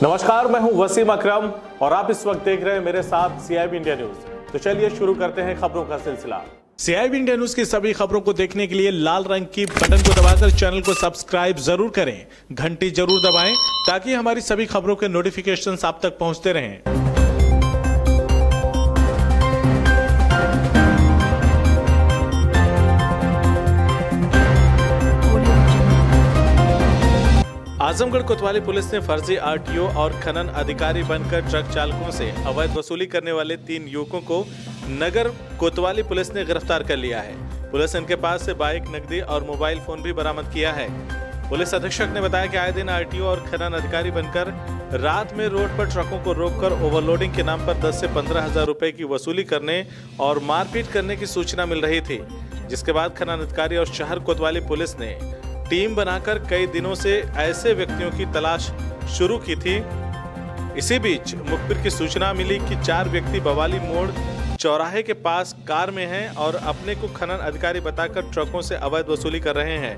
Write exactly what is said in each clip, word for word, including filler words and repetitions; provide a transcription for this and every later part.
नमस्कार, मैं हूं वसीम अकरम और आप इस वक्त देख रहे हैं मेरे साथ सीआईबी इंडिया न्यूज। तो चलिए शुरू करते हैं खबरों का सिलसिला। सीआईबी इंडिया न्यूज की सभी खबरों को देखने के लिए लाल रंग की बटन को दबाकर चैनल को सब्सक्राइब जरूर करें, घंटी जरूर दबाएं ताकि हमारी सभी खबरों के नोटिफिकेशन आप तक पहुंचते रहें। आजमगढ़ कोतवाली पुलिस ने फर्जी आरटीओ और खनन अधिकारी बनकर ट्रक चालकों से अवैध वसूली करने वाले तीन युवकों को नगर कोतवाली पुलिस ने गिरफ्तार कर लिया है। पुलिस ने इनके पास से बाइक, नकदी और मोबाइल फोन भी बरामद किया है। पुलिस अधीक्षक ने बताया कि आए दिन आरटीओ और खनन अधिकारी बनकर रात में रोड पर ट्रकों को रोककर ओवरलोडिंग के नाम पर दस से पंद्रह हजार रुपए की वसूली करने और मारपीट करने की सूचना मिल रही थी, जिसके बाद खनन अधिकारी और शहर कोतवाली पुलिस ने टीम बनाकर कई दिनों से ऐसे व्यक्तियों की तलाश शुरू की थी। इसी बीच मुखबिर की सूचना मिली कि चार व्यक्ति बवाली मोड़ चौराहे के पास कार में हैं और अपने को खनन अधिकारी बताकर ट्रकों से अवैध वसूली कर रहे हैं।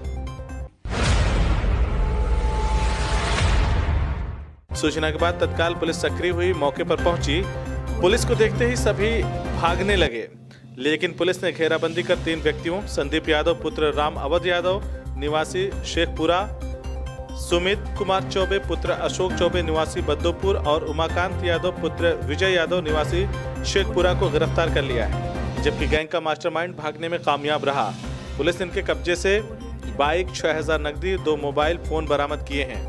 सूचना के बाद तत्काल पुलिस सक्रिय हुई, मौके पर पहुंची। पुलिस को देखते ही सभी भागने लगे, लेकिन पुलिस ने घेराबंदी कर तीन व्यक्तियों संदीप यादव पुत्र राम अवध यादव निवासी शेखपुरा, सुमित कुमार चौबे पुत्र अशोक चौबे निवासी बद्दोपुर और उमाकांत यादव पुत्र विजय यादव निवासी शेखपुरा को गिरफ्तार कर लिया है, जबकि गैंग का मास्टरमाइंड भागने में कामयाब रहा। पुलिस ने इनके कब्जे से बाइक, छह हजार नकदी, दो मोबाइल फोन बरामद किए हैं।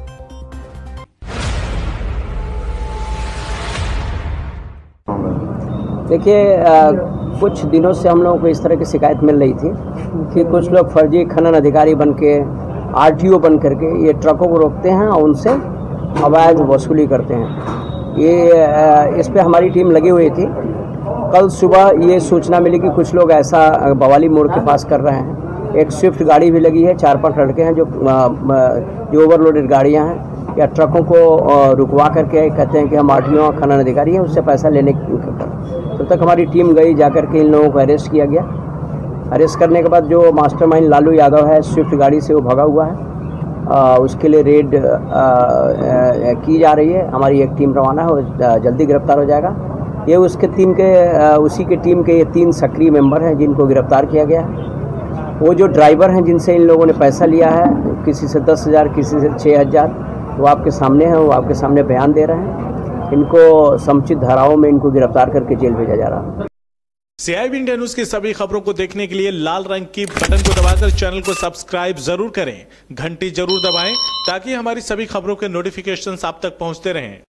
देखिए, कुछ दिनों से हम लोगों को इस तरह की शिकायत मिल रही थी कि कुछ लोग फर्जी खनन अधिकारी बन के, आरटीओ बन करके ये ट्रकों को रोकते हैं और उनसे अवैध वसूली करते हैं। ये इस पे हमारी टीम लगी हुई थी। कल सुबह ये सूचना मिली कि कुछ लोग ऐसा बवाली मोड़ के पास कर रहे हैं। एक स्विफ्ट गाड़ी भी लगी है, चार पांच लड़के हैं जो जो ओवरलोडेड गाड़ियां हैं या ट्रकों को रुकवा करके कहते हैं कि हम आरटीओ खनन अधिकारी हैं, उससे पैसा लेने तब तक हमारी टीम गई, जाकर के इन लोगों को अरेस्ट किया गया। अरेस्ट करने के बाद जो मास्टरमाइंड लालू यादव है, स्विफ्ट गाड़ी से वो भगा हुआ है, आ, उसके लिए रेड आ, आ, की जा रही है। हमारी एक टीम रवाना है, वो जल्दी गिरफ्तार हो जाएगा। ये उसके टीम के आ, उसी के टीम के ये तीन सक्रिय मेंबर हैं जिनको गिरफ्तार किया गया है। वो जो ड्राइवर हैं जिनसे इन लोगों ने पैसा लिया है, किसी से दस हज़ार किसी से छः हज़ार वो आपके सामने हैं, वो आपके सामने बयान दे रहे हैं। इनको समुचित धाराओं में इनको गिरफ्तार करके जेल भेजा जा रहा है। सीआईबी इंडिया न्यूज की सभी खबरों को देखने के लिए लाल रंग की बटन को दबाकर चैनल को सब्सक्राइब जरूर करें, घंटी जरूर दबाएं ताकि हमारी सभी खबरों के नोटिफिकेशन आप तक पहुंचते रहें।